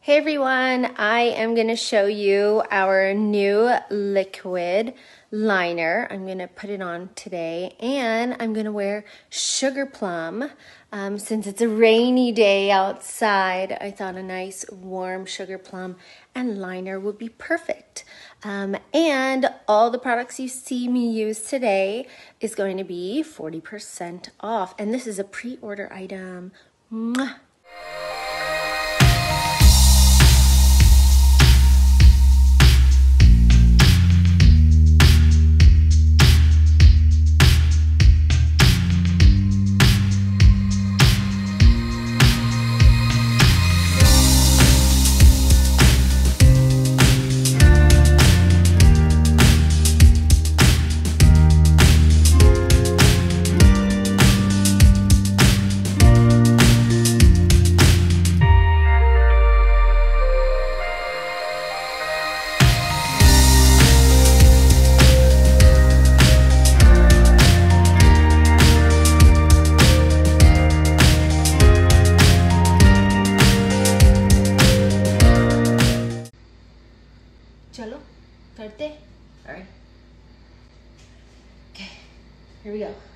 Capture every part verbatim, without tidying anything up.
Hey everyone, I am going to show you our new liquid liner. I'm going to put it on today and I'm going to wear Sugar Plum. Um, since it's a rainy day outside, I thought a nice warm Sugar Plum and liner would be perfect. Um, and all the products you see me use today is going to be forty percent off. And this is a pre-order item. Mwah. Chalo, karte. All right. Okay, here we go.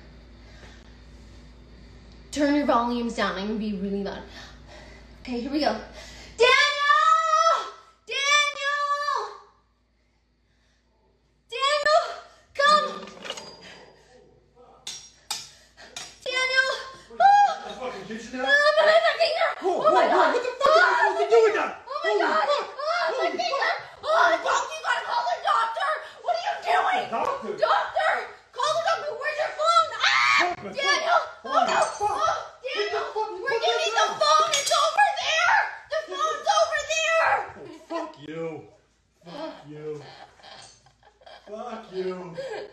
Turn your volumes down. I'm gonna be really loud. Okay, here we go. Daniel! Daniel! Daniel, come! Daniel! Oh, I'm fucking kitchen now. no, no, my finger! Whoa, Oh my whoa, god! whoa, what the fuck are you supposed to do with that? Oh my Holy god! fuck. Oh, my Holy finger! fuck. Oh, the doctor! You gotta call the doctor! What are you doing? Doctor? Doctor! Call the doctor! Where's your phone? Ah! Doctor, Daniel! fuck. Oh no! Fuck. Oh, Daniel! What the fuck? We're What getting is the that? phone! It's over there! The phone's over there! Oh, fuck you. Fuck you. Fuck you.